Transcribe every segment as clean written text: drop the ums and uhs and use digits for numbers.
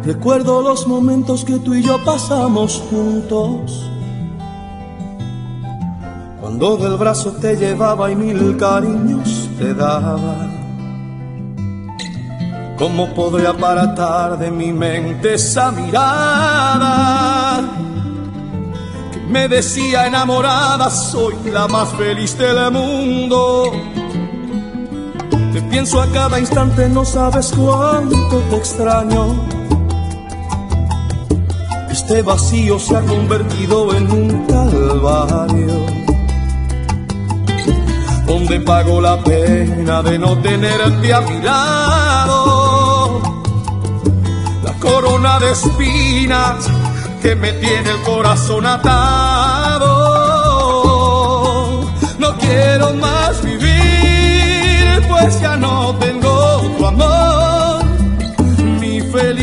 Recuerdo los momentos que tú y yo pasamos juntos, cuando del brazo te llevaba y mil cariños te daba. ¿Cómo podré aparatar de mi mente esa mirada que me decía enamorada, soy la más feliz del mundo? Te pienso a cada instante, no sabes cuánto te extraño. Este vacío se ha convertido en un calvario, donde pago la pena de no tenerte a mi lado. La corona de espinas que me tiene el corazón atado. No quiero más vivir, pues ya no tengo tu amor. Mi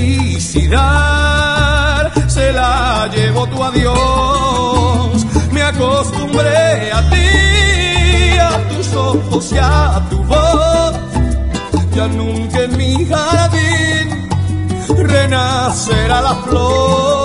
felicidad se la llevó tu adiós. Me acostumbré a ti, a tus ojos y a tu voz. Ya nunca en mi jardín renacerá la flor.